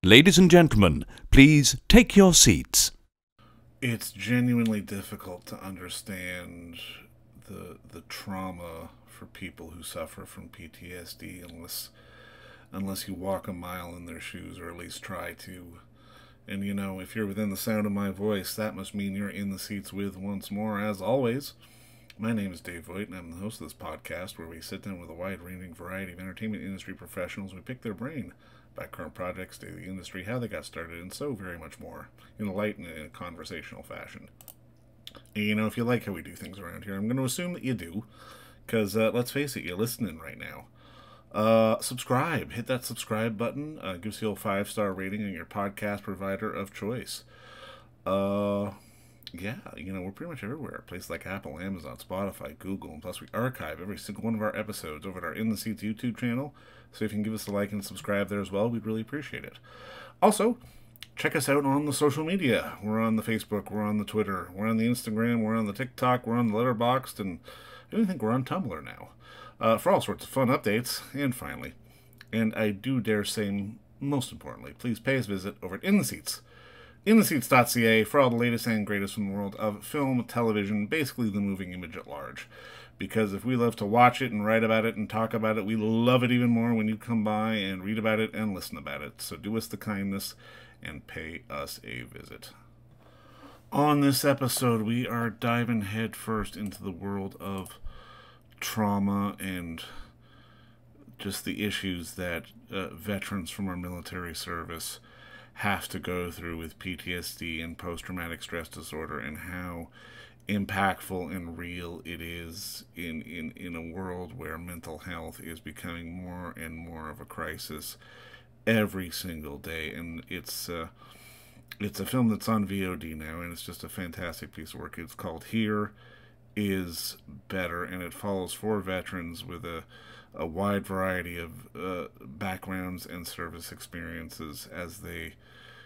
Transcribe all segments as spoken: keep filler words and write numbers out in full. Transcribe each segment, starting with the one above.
Ladies and gentlemen, please take your seats. It's genuinely difficult to understand the the trauma for people who suffer from P T S D unless unless you walk a mile in their shoes, or at least try to. And you know, if you're within the sound of my voice, that must mean you're in the seats with once more, as always. My name is Dave Voigt, and I'm the host of this podcast where we sit down with a wide-ranging variety of entertainment industry professionals. We pick their brain about current projects, state of the industry, how they got started, and so very much more, in a light and in a conversational fashion. And you know, if you like how we do things around here, I'm going to assume that you do, because uh, let's face it, you're listening right now. Uh, subscribe. Hit that subscribe button. Uh, gives you a five-star rating on your podcast provider of choice. Uh... Yeah, you know, we're pretty much everywhere. Places like Apple, Amazon, Spotify, Google, and plus we archive every single one of our episodes over at our In the Seats YouTube channel. So if you can give us a like and subscribe there as well, we'd really appreciate it. Also, check us out on the social media. We're on the Facebook, we're on the Twitter, we're on the Instagram, we're on the TikTok, we're on the Letterboxd, and I even think we're on Tumblr now. Uh, for all sorts of fun updates, and finally, and I do dare say most importantly, please pay us a visit over at In the Seats. in the seats dot c a for all the latest and greatest from the world of film, television, basically the moving image at large. Because if we love to watch it and write about it and talk about it, we love it even more when you come by and read about it and listen about it. So do us the kindness and pay us a visit. On this episode, we are diving headfirst into the world of trauma and just the issues that uh, veterans from our military service have to go through with P T S D and post-traumatic stress disorder, and how impactful and real it is in, in, in a world where mental health is becoming more and more of a crisis every single day. And it's uh, it's a film that's on V O D now, and it's just a fantastic piece of work. It's called Here.Is.Better, and it follows four veterans with a a wide variety of uh, backgrounds and service experiences as they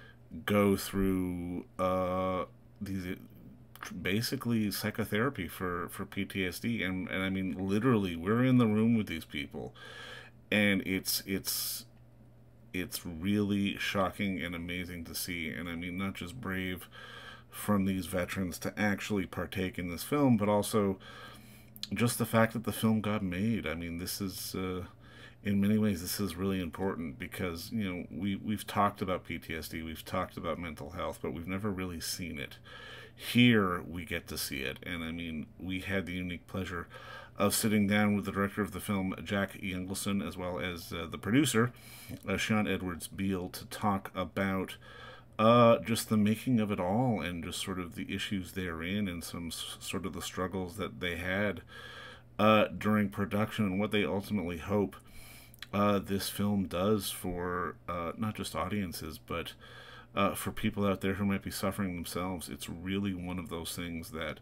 go through uh, these basically psychotherapy for, for P T S D. And, and I mean, literally, we're in the room with these people, and it's it's it's really shocking and amazing to see. And I mean, not just brave from these veterans to actually partake in this film, but also just the fact that the film got made. I mean, this is, uh, in many ways, this is really important because, you know, we, we've talked about P T S D, we've talked about mental health, but we've never really seen it. Here, we get to see it. And, I mean, we had the unique pleasure of sitting down with the director of the film, Jack Youngelson, as well as uh, the producer, uh, Sian Edwards-Beal, to talk about Uh, just the making of it all, and just sort of the issues therein, and some s- sort of the struggles that they had uh, during production, and what they ultimately hope uh, this film does for uh, not just audiences, but uh, for people out there who might be suffering themselves. It's really one of those things that,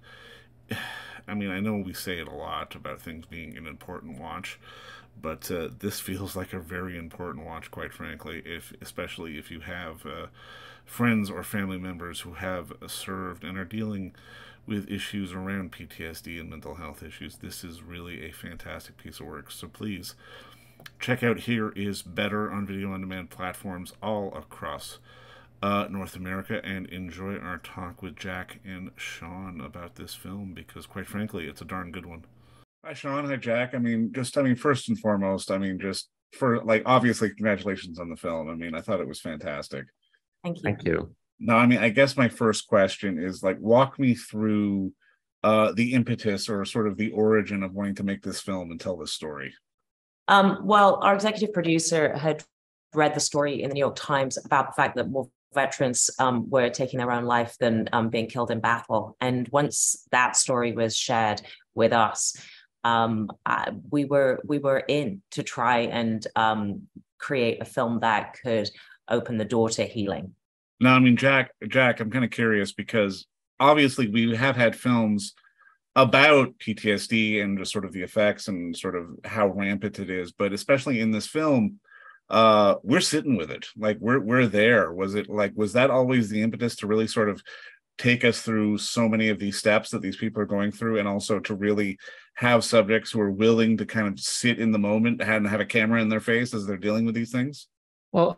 I mean, I know we say it a lot about things being an important watch, but uh, this feels like a very important watch, quite frankly, if especially if you have uh, friends or family members who have served and are dealing with issues around P T S D and mental health issues. This is really a fantastic piece of work. So please check out Here.Is.Better on video on demand platforms all across uh, North America, and enjoy our talk with Jack and Sean about this film, because quite frankly, it's a darn good one. Hi, Sean. Hi, Jack. I mean, just, I mean, first and foremost, I mean, just for, like, obviously, congratulations on the film. I mean, I thought it was fantastic. Thank you. Thank you. Now, I mean, I guess my first question is, like, walk me through uh, the impetus, or sort of the origin of wanting to make this film and tell this story. Um, well, our executive producer had read the story in the New York Times about the fact that more veterans um, were taking their own life than um, being killed in battle. And once that story was shared with us, um, uh, we were we were in to try and um, create a film that could open the door to healing. Now, I mean, Jack, Jack, I'm kind of curious, because obviously we have had films about P T S D and just sort of the effects and sort of how rampant it is, but especially in this film, uh, we're sitting with it. Like, we're we're there. Was it like, was that always the impetus to really sort of take us through so many of these steps that these people are going through, and also to really have subjects who are willing to kind of sit in the moment and have a camera in their face as they're dealing with these things? Well,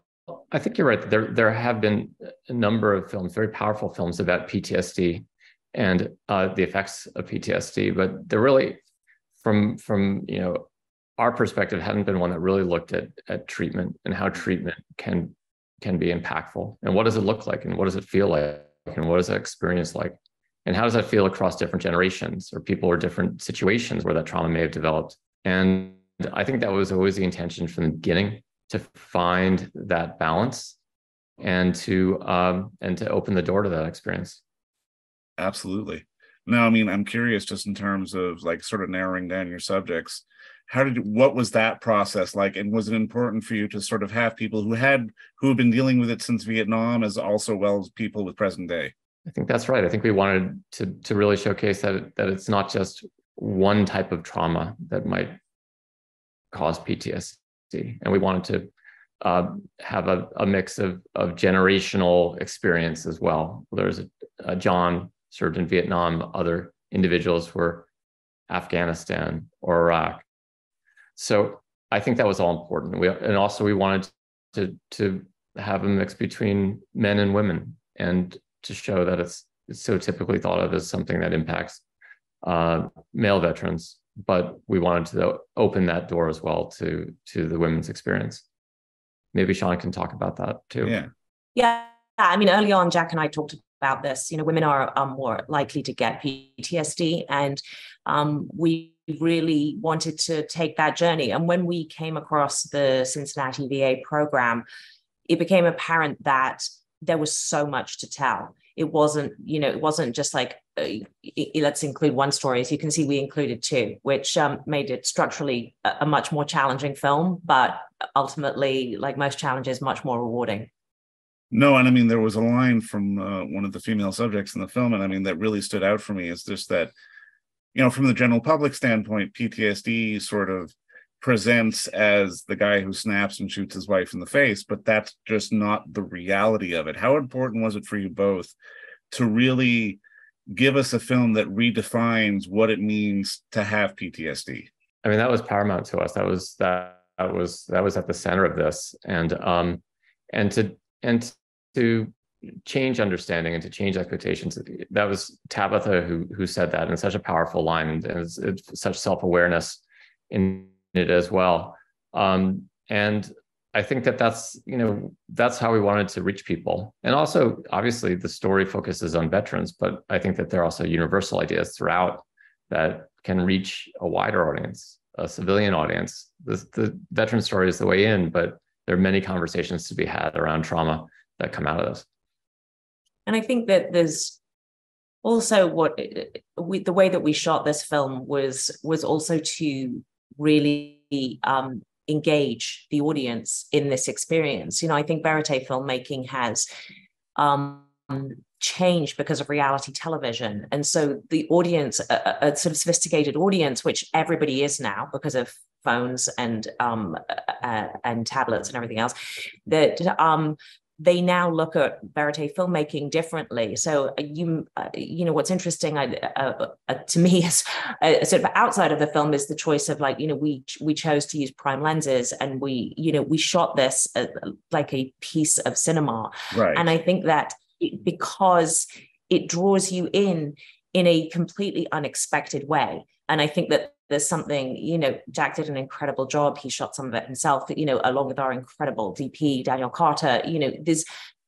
I think you're right. There, there have been a number of films, very powerful films about P T S D and uh, the effects of P T S D, but they're really, from from you know our perspective, hadn't been one that really looked at at treatment and how treatment can can be impactful, and what does it look like, and what does it feel like, and what is that experience like, and how does that feel across different generations or people or different situations where that trauma may have developed. And I think that was always the intention from the beginning, to find that balance and to um, and to open the door to that experience. Absolutely. Now, I mean, I'm curious, just in terms of like sort of narrowing down your subjects, how did what was that process like, and was it important for you to sort of have people who had who have been dealing with it since Vietnam, as also well as people with present day? I think that's right. I think we wanted to to really showcase that that it's not just one type of trauma that might cause P T S D, and we wanted to uh, have a, a mix of of generational experience as well. There's a, a John served in Vietnam, other individuals were Afghanistan or Iraq. So I think that was all important. We, and also we wanted to, to have a mix between men and women, and to show that it's, it's so typically thought of as something that impacts uh, male veterans, but we wanted to open that door as well to, to the women's experience. Maybe Sian can talk about that too. Yeah. Yeah. I mean, early on, Jack and I talked about this. You know, women are, are more likely to get P T S D, and um, we really wanted to take that journey. And when we came across the Cincinnati V A program, it became apparent that there was so much to tell. It wasn't, you know, it wasn't just like, uh, let's include one story. As you can see, we included two, which um, made it structurally a, a much more challenging film, but ultimately, like most challenges, much more rewarding. No, and I mean, there was a line from uh, one of the female subjects in the film, and I mean, that really stood out for me, is just that, you know, from the general public standpoint, P T S D sort of presents as the guy who snaps and shoots his wife in the face, but that's just not the reality of it. How important was it for you both to really give us a film that redefines what it means to have P T S D? I mean, that was paramount to us. That was that, that was that was at the center of this, and um, and to and to change understanding and to change expectations. That was Tabitha who who said that, in such a powerful line, and it's, it's such self-awareness in it as well. Um, and I think that that's, you know, that's how we wanted to reach people. And also, obviously, the story focuses on veterans, but I think that there are also universal ideas throughout that can reach a wider audience, a civilian audience. The, the veteran story is the way in, but there are many conversations to be had around trauma that come out of this. And I think that there's also what we, the way that we shot this film was was also to really um, engage the audience in this experience. You know, I think verite filmmaking has um, changed because of reality television. And so the audience, a, a sort of sophisticated audience, which everybody is now because of phones and um, uh, and tablets and everything else, that um, they now look at verite filmmaking differently. So you, uh, you know, what's interesting uh, uh, uh, to me is uh, sort of outside of the film is the choice of, like, you know, we we chose to use prime lenses, and we, you know, we shot this uh, like a piece of cinema. Right. And I think that it, because it draws you in in a completely unexpected way. And I think that there's something, you know, Jack did an incredible job. He shot some of it himself, you know, along with our incredible D P, Daniel Carter. You know, there's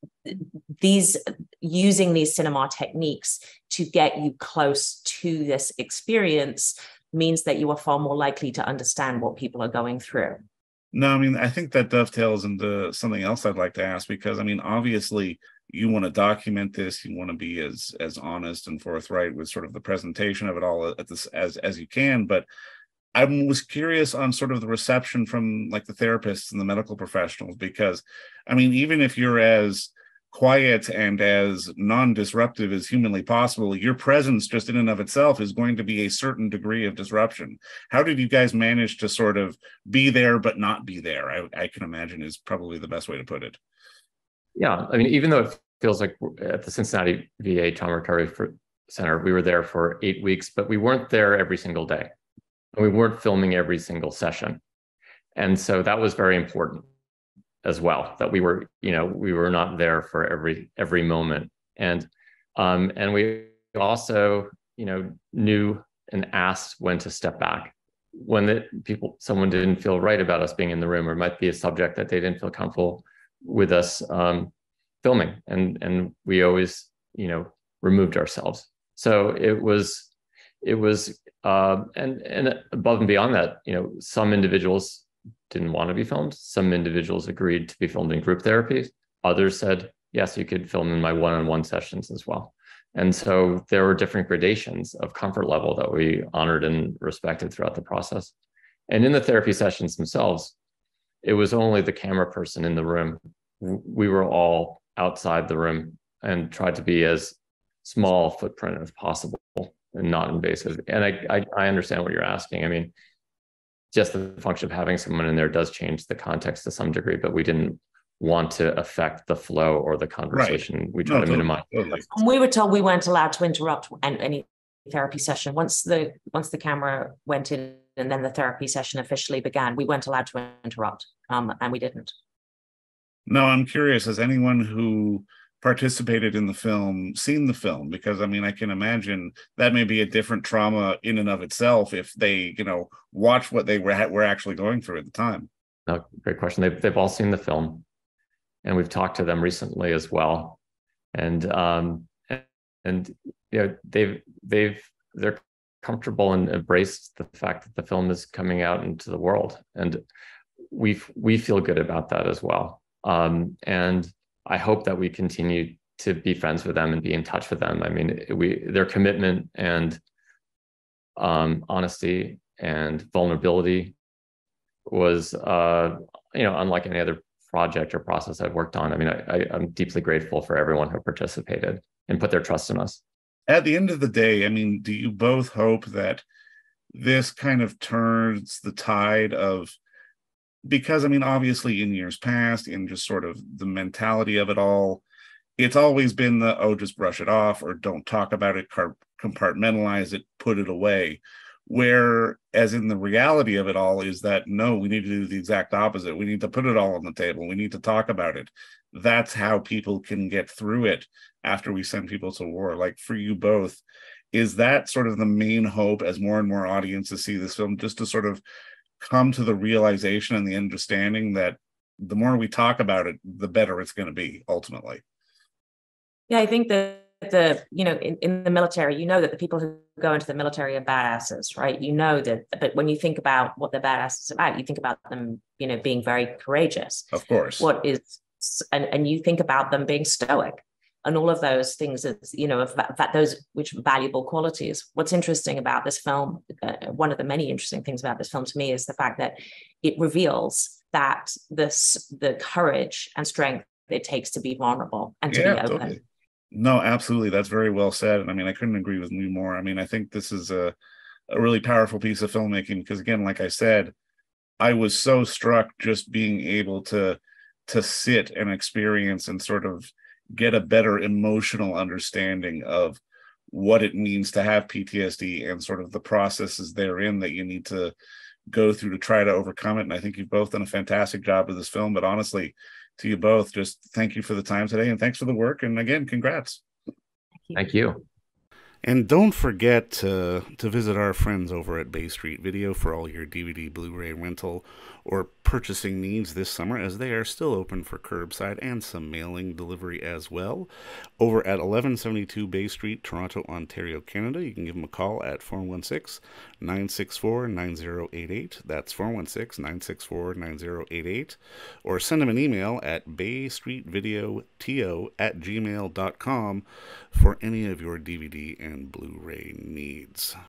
these using these cinema techniques to get you close to this experience means that you are far more likely to understand what people are going through. No, I mean, I think that dovetails into something else I'd like to ask, because, I mean, obviously, you want to document this, you want to be as as honest and forthright with sort of the presentation of it all at this as as you can. But I was curious on sort of the reception from, like, the therapists and the medical professionals, because, I mean, even if you're as quiet and as non-disruptive as humanly possible, your presence just in and of itself is going to be a certain degree of disruption. How did you guys manage to sort of be there but not be there? I, I can imagine is probably the best way to put it. Yeah, I mean, even though it feels like at the Cincinnati V A Trauma Recovery Center, we were there for eight weeks, but we weren't there every single day. And we weren't filming every single session. And so that was very important. as well, that we were, you know, we were not there for every every moment. And um, and we also, you know, knew and asked when to step back. When the people, someone didn't feel right about us being in the room, or it might be a subject that they didn't feel comfortable with us um, filming. And and we always, you know, removed ourselves. So it was, it was, uh, and and above and beyond that, you know, some individuals didn't want to be filmed. Some individuals agreed to be filmed in group therapies. Others said, yes, you could film in my one-on-one sessions as well. And so there were different gradations of comfort level that we honored and respected throughout the process. And in the therapy sessions themselves, it was only the camera person in the room. We were all outside the room and tried to be as small footprint as possible and not invasive. And I, I, I understand what you're asking. I mean, just the function of having someone in there does change the context to some degree, but we didn't want to affect the flow or the conversation. Right. We try no, to minimize. Totally. We were told we weren't allowed to interrupt any therapy session. Once the once the camera went in and then the therapy session officially began, we weren't allowed to interrupt, um, and we didn't. No, I'm curious, has anyone who participated in the film seen the film? Because I mean, I can imagine that may be a different trauma in and of itself if they, you know, watch what they were were actually going through at the time. No, great question. They've they've all seen the film, and we've talked to them recently as well, and um, and, and you know, they've they've they're comfortable and embraced the fact that the film is coming out into the world, and we we feel good about that as well. Um, and I hope that we continue to be friends with them and be in touch with them. I mean, we their commitment and um, honesty and vulnerability was, uh, you know, unlike any other project or process I've worked on. I mean, I, I, I'm deeply grateful for everyone who participated and put their trust in us. At the end of the day, I mean, do you both hope that this kind of turns the tide of, because I mean, obviously in years past, in just sort of the mentality of it all, it's always been the, oh, just brush it off or don't talk about it, compartmentalize it, put it away. Whereas in the reality of it all is that, no, we need to do the exact opposite. We need to put it all on the table. We need to talk about it. That's how people can get through it after we send people to war. Like for you both, is that sort of the main hope as more and more audiences see this film, just to sort of come to the realization and the understanding that the more we talk about it, the better it's going to be ultimately? Yeah, I think that the, you know, in, in the military, you know that the people who go into the military are badasses, right? You know that, but when you think about what the badass is about, you think about them, you know, being very courageous. Of course. What is, and, and you think about them being stoic and all of those things, is, you know, that those which valuable qualities. What's interesting about this film, uh, one of the many interesting things about this film to me is the fact that it reveals that this, the courage and strength it takes to be vulnerable and to yeah, be open. Totally. No, absolutely. That's very well said. And I mean, I couldn't agree with you more. I mean, I think this is a, a really powerful piece of filmmaking because, again, like I said, I was so struck just being able to to sit and experience and sort of get a better emotional understanding of what it means to have P T S D and sort of the processes therein that you need to go through to try to overcome it. And I think you've both done a fantastic job with this film, but honestly, to you both, just thank you for the time today and thanks for the work. And again, congrats. Thank you. And don't forget to, to visit our friends over at Bay Street Video for all your D V D, Blu-ray rental, or purchasing needs this summer, as they are still open for curbside and some mailing delivery as well. Over at eleven seventy-two Bay Street, Toronto, Ontario, Canada, you can give them a call at four one six, nine six four, nine zero eight eight. That's four one six, nine six four, nine zero eight eight. Or send them an email at baystreetvideoto at gmail dot com for any of your D V D and Blu-ray needs.